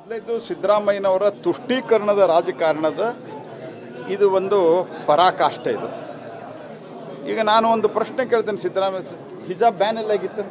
ಮೊದಲೇದು ಸಿದ್ದರಾಮಯ್ಯನವರ ತುಷ್ಟೀಕರಣದ ರಾಜಕಾರಣದ ಇದು ಒಂದು ಪರಾಕಾಷ್ಠೆ ಇದು. ಈಗ ನಾನು ಒಂದು ಪ್ರಶ್ನೆ ಕೇಳ್ತೇನೆ, ಸಿದ್ದರಾಮಯ್ಯ ಹಿಜಾಬ್ ಬ್ಯಾನ್ ಎಲ್ಲ ಆಗಿತ್ತು.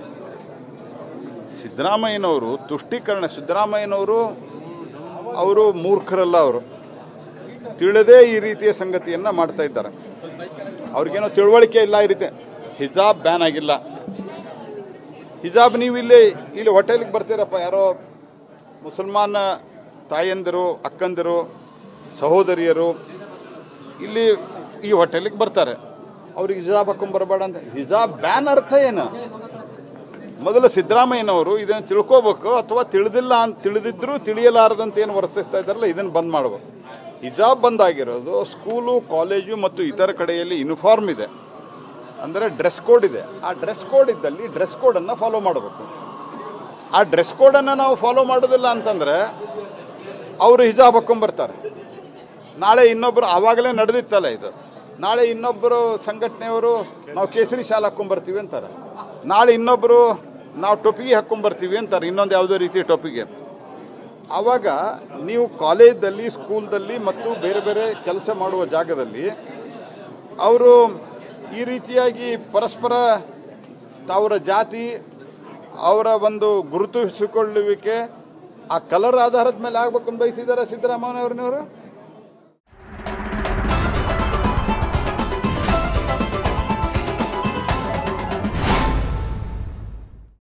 ಸಿದ್ದರಾಮಯ್ಯನವರು ತುಷ್ಟೀಕರಣ, ಸಿದ್ದರಾಮಯ್ಯನವರು ಅವರು ಮೂರ್ಖರಲ್ಲ, ಅವರು ತಿಳಿದೇ ಈ ರೀತಿಯ ಸಂಗತಿಯನ್ನು ಮಾಡ್ತಾ ಇದ್ದಾರೆ. ಅವ್ರಿಗೇನೋ ತಿಳುವಳಿಕೆ ಇಲ್ಲ. ಈ ರೀತಿ ಹಿಜಾಬ್ ಬ್ಯಾನ್ ಆಗಿಲ್ಲ. ಹಿಜಾಬ್ ನೀವು ಇಲ್ಲಿ ಹೋಟೆಲ್ಗೆ ಬರ್ತೀರಪ್ಪ, ಯಾರೋ ಮುಸಲ್ಮಾನ ತಾಯಂದಿರು, ಅಕ್ಕಂದಿರು, ಸಹೋದರಿಯರು ಇಲ್ಲಿ ಈ ಹೋಟೆಲ್ಗೆ ಬರ್ತಾರೆ. ಅವ್ರಿಗೆ ಹಿಜಾಬ್ ಹಾಕೊಂಡ್ ಬರಬೇಡ ಅಂತ. ಹಿಜಾಬ್ ಬ್ಯಾನ್ ಅರ್ಥ ಏನು? ಮೊದಲು ಸಿದ್ದರಾಮಯ್ಯನವರು ಇದನ್ನು ತಿಳ್ಕೋಬೇಕು, ಅಥವಾ ತಿಳಿದಿದ್ರು ತಿಳಿಯಲಾರದಂತೆ ಏನು ವರ್ತಿಸ್ತಾ ಇದ್ದಾರಲ್ಲ ಇದನ್ನು ಬಂದ್ ಮಾಡಬೇಕು. ಹಿಜಾಬ್ ಬಂದ್ ಆಗಿರೋದು ಸ್ಕೂಲು, ಕಾಲೇಜು ಮತ್ತು ಇತರ ಕಡೆಯಲ್ಲಿ ಯೂನಿಫಾರ್ಮ್ ಇದೆ, ಅಂದರೆ ಡ್ರೆಸ್ ಕೋಡ್ ಇದೆ. ಆ ಡ್ರೆಸ್ ಕೋಡ್ ಇದ್ದಲ್ಲಿ ಡ್ರೆಸ್ ಕೋಡನ್ನು ಫಾಲೋ ಮಾಡಬೇಕು. ಆ ಡ್ರೆಸ್ ಕೋಡನ್ನು ನಾವು ಫಾಲೋ ಮಾಡೋದಿಲ್ಲ ಅಂತಂದರೆ ಅವರು ಹಿಜಾಬ್ ಹಾಕೊಂಡ್ಬರ್ತಾರೆ. ನಾಳೆ ಇನ್ನೊಬ್ಬರು, ಆವಾಗಲೇ ನಡೆದಿತ್ತಲ್ಲ ಇದು, ನಾಳೆ ಇನ್ನೊಬ್ಬರು ಸಂಘಟನೆಯವರು ನಾವು ಕೇಸರಿ ಶಾಲೆ ಹಾಕ್ಕೊಂಡ್ಬರ್ತೀವಿ ಅಂತಾರೆ. ನಾಳೆ ಇನ್ನೊಬ್ಬರು ನಾವು ಟೊಪಿಗೆ ಹಾಕ್ಕೊಂಡ್ಬರ್ತೀವಿ ಅಂತಾರೆ, ಇನ್ನೊಂದು ಯಾವುದೋ ರೀತಿಯ ಟೊಪಿಗೆ. ಆವಾಗ ನೀವು ಕಾಲೇಜಲ್ಲಿ, ಸ್ಕೂಲ್ದಲ್ಲಿ ಮತ್ತು ಬೇರೆ ಬೇರೆ ಕೆಲಸ ಮಾಡುವ ಜಾಗದಲ್ಲಿ ಅವರು ಈ ರೀತಿಯಾಗಿ ಪರಸ್ಪರ ಅವರ ಜಾತಿ, ಅವರ ಒಂದು ಗುರುತಿಸಿಕೊಳ್ಳುವಿಕೆ ಆ ಕಲರ್ ಆಧಾರದ ಮೇಲೆ ಆಗ್ಬೇಕಂತ ಬಯಸಿದ್ದಾರೆ ಸಿದ್ದರಾಮಯ್ಯನವ್ರನ್ನವರು.